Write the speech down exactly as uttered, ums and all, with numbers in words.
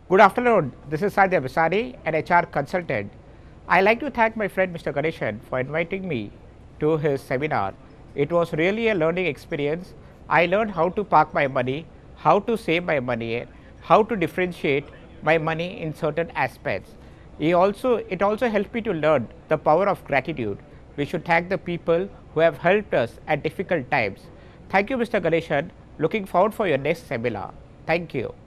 Good afternoon. This is Sanjay Visari, an H R consultant. I like to thank my friend Mister Ganeshan for inviting me to his seminar. It was really a learning experience. I learned how to park my money, how to save my money, how to differentiate my money in certain aspects. He also, it also helped me to learn the power of gratitude. We should thank the people who have helped us at difficult times. Thank you, Mister Ganeshan. Looking forward for your next seminar. Thank you.